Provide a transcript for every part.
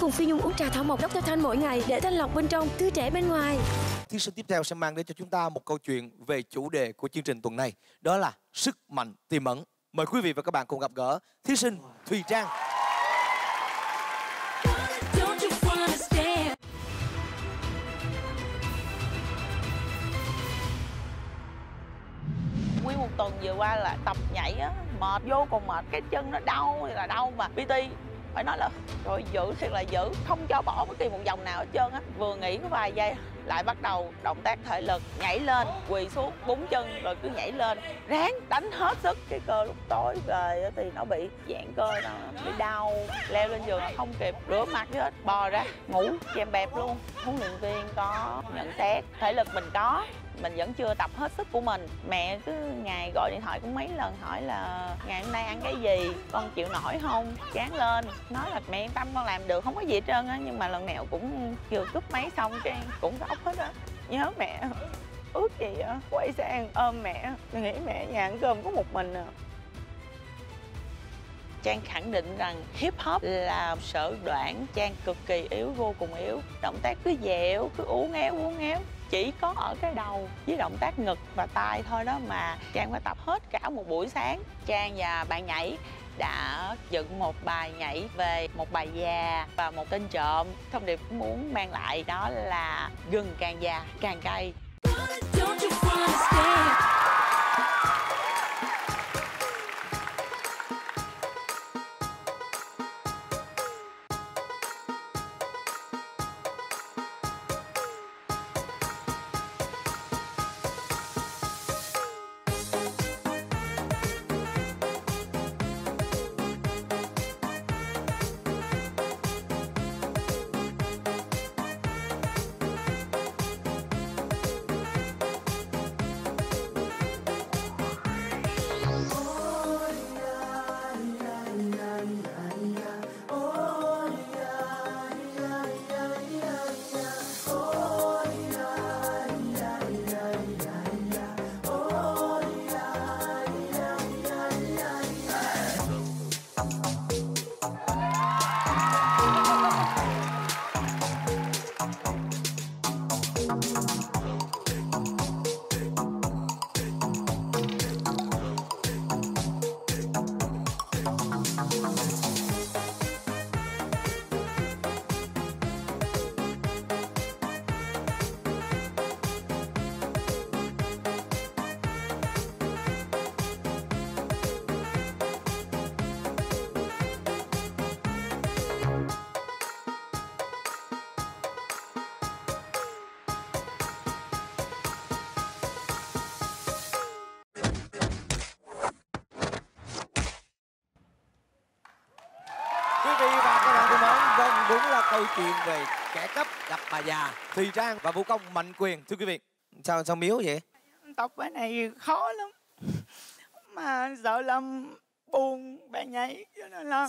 cùng Phi Nhung uống trà thảo mộc Dr. Thanh mỗi ngày để thanh lọc bên trong, tươi trẻ bên ngoài. Thí sinh tiếp theo sẽ mang đến cho chúng ta một câu chuyện về chủ đề của chương trình tuần này. Đó là sức mạnh tiềm ẩn. Mời quý vị và các bạn cùng gặp gỡ thí sinh Thùy Trang. Nguyên một tuần vừa qua là tập nhảy á, mệt vô cùng mệt, cái chân nó đau thì là đau mà PT phải nói là rồi giữ thiệt là giữ, không cho bỏ bất kỳ một vòng nào hết trơn á. Vừa nghỉ có vài giây lại bắt đầu động tác thể lực, nhảy lên, quỳ xuống, búng chân rồi cứ nhảy lên, ráng đánh hết sức. Cái cơ lúc tối về thì nó bị giãn cơ, nó bị đau, leo lên giường không kịp rửa mặt gì hết, bò ra ngủ chèm bẹp luôn. Huấn luyện viên có nhận xét thể lực mình có, mình vẫn chưa tập hết sức của mình. Mẹ cứ ngày gọi điện thoại cũng mấy lần hỏi là ngày hôm nay ăn cái gì, con chịu nổi không, ráng lên. Nói là mẹ yên tâm con làm được, không có gì hết trơn á. Nhưng mà lần nào cũng vừa cúp máy xong cái cũng khóc hết á. Nhớ mẹ, ước gì á quay sang ôm mẹ, nghĩ mẹ nhà ăn cơm có một mình à. Trang khẳng định rằng hip hop là sở đoản. Trang cực kỳ yếu, vô cùng yếu. Động tác cứ dẻo, cứ uốn éo. Chỉ có ở cái đầu với động tác ngực và tay thôi đó mà Trang phải tập hết cả một buổi sáng. Trang và bạn nhảy đã dựng một bài nhảy về một bà già và một tên trộm. Thông điệp muốn mang lại đó là gừng càng già càng cay. Câu chuyện về kẻ cắp gặp bà già Thùy Trang và vũ công Mạnh Quyền. Thưa quý vị, sao miếu vậy? Tập bài này khó lắm mà sợ làm buồn bạn nhảy cho nên là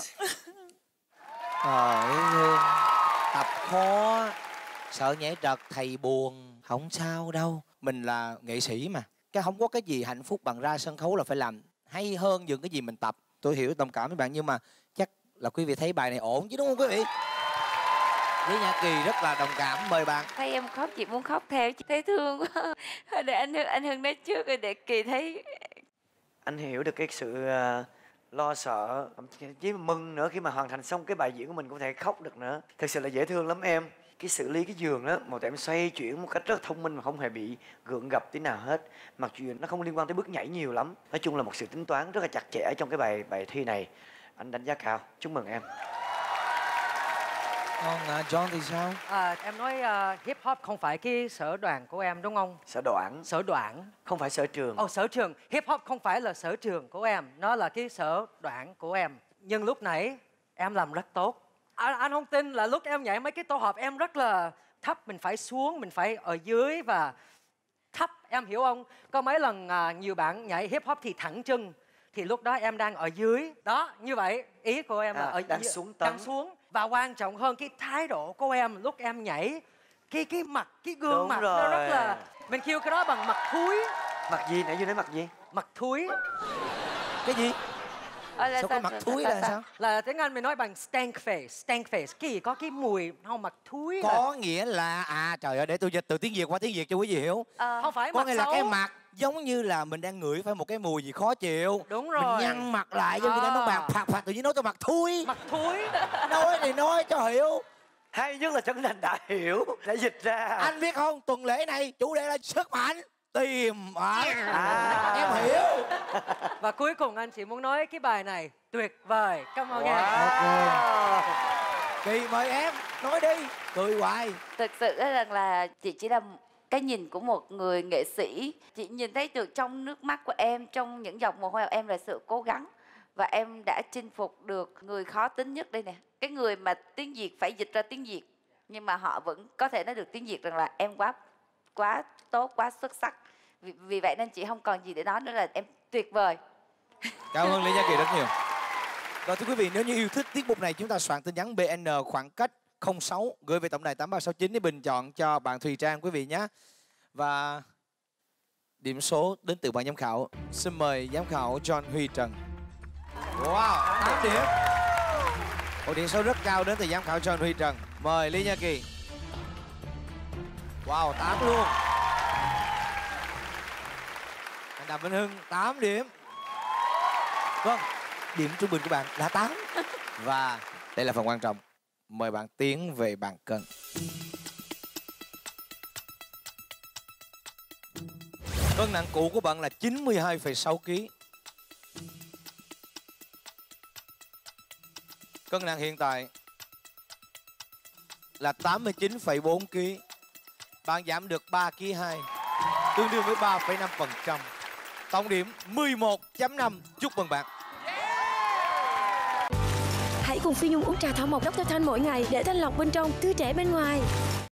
Thương, tập khó, sợ nhảy trật thầy buồn. Không sao đâu, mình là nghệ sĩ mà, cái không có cái gì hạnh phúc bằng ra sân khấu là phải làm hay hơn những cái gì mình tập. Tôi hiểu đồng cảm với bạn, nhưng mà chắc là quý vị thấy bài này ổn chứ đúng không quý vị? Với Nhã Kỳ rất là đồng cảm, mời bạn. Thấy em khóc chị muốn khóc theo, chị thấy thương quá. Để anh Hưng nói trước rồi để Kỳ thấy. Anh hiểu được cái sự lo sợ, thậm chí mừng nữa khi mà hoàn thành xong cái bài diễn của mình cũng có thể khóc được nữa. Thật sự là dễ thương lắm em. Cái xử lý cái giường đó, một em xoay chuyển một cách rất thông minh mà không hề bị gượng gập tí nào hết. Mặc dù nó không liên quan tới bước nhảy nhiều lắm. Nói chung là một sự tính toán rất là chặt chẽ trong cái bài thi này. Anh đánh giá cao, chúc mừng em. Còn John thì sao? Em nói hip hop không phải cái sở đoàn của em đúng không? Sở đoạn. Sở đoạn. Không phải sở trường. Sở trường. Hip hop không phải là sở trường của em, nó là cái sở đoạn của em. Nhưng lúc nãy em làm rất tốt. Anh không tin là lúc em nhảy mấy cái tổ hợp em rất là thấp, mình phải xuống, mình phải ở dưới và thấp, em hiểu không? Có mấy lần nhiều bạn nhảy hip hop thì thẳng chân, thì lúc đó em đang ở dưới. Đó, như vậy ý của em là ở đang xuống tấn. Đang xuống. Và quan trọng hơn cái thái độ của em lúc em nhảy, cái mặt, cái gương đúng mặt rồi. nó rất là, mình kêu cái đó bằng mặt thúi. Mặt gì? Nãy vừa nói mặt gì? Mặt thúi. Cái gì? Là Sao có mặt thúi là sao? Là tiếng Anh mình nói bằng stank face, cái gì có cái mùi không mặt thúi. Có nghĩa là trời ơi, để tôi dịch từ tiếng Việt qua tiếng Việt cho quý vị hiểu. Không phải Có mặt nghĩa là xấu. cái mặt giống như là mình đang ngửi phải một cái mùi gì khó chịu. Đúng rồi. Mình nhăn mặt lại giống như đang nói bạc phạt tự nhiên nói tôi mặt thúi. Mặt thúi. Nói thì nói cho hiểu. Hay nhất là Trấn Thành đã hiểu, đã dịch ra. Anh biết không, tuần lễ này chủ đề là sức mạnh tiềm ẩn. Em hiểu. Và cuối cùng anh chỉ muốn nói cái bài này tuyệt vời. Cảm ơn em. Kỳ mời em nói đi, cười hoài. Thực sự rằng là chị chỉ là cái nhìn của một người nghệ sĩ. Chị nhìn thấy được trong nước mắt của em, trong những dòng mồ hôi của em là sự cố gắng. Và em đã chinh phục được người khó tính nhất đây nè. Cái người mà tiếng Việt phải dịch ra tiếng Việt, nhưng mà họ vẫn có thể nói được tiếng Việt rằng là em quá tốt, quá xuất sắc. Vì vậy nên chị không còn gì để nói nữa, là em tuyệt vời. Cảm ơn Lê Gia Kỳ rất nhiều. Rồi thưa quý vị, nếu như yêu thích tiết mục này, chúng ta soạn tin nhắn BN khoảng cách 06 gửi về tổng đài 8369 để bình chọn cho bạn Thùy Trang quý vị nhé. Và điểm số đến từ ban giám khảo. Xin mời giám khảo John Huy Trần. Wow, 8 điểm. Một điểm số rất cao đến từ giám khảo John Huy Trần. Mời Lê Gia Kỳ. Wow, 8 luôn. Anh Đàm Vĩnh Hưng 8 điểm. Vâng, điểm trung bình của bạn là 8. Và đây là phần quan trọng. Mời bạn tiến về bàn cân. Cân nặng cũ của bạn là 92,6 kg. Cân nặng hiện tại là 89,4 kg. Bạn giảm được 3,2 kg, tương đương với 3,5%. Tổng điểm 11.5. Chúc mừng bạn. Hãy cùng Phi Nhung uống trà thảo mộc Dr. Thanh mỗi ngày để thanh lọc bên trong, tươi trẻ bên ngoài.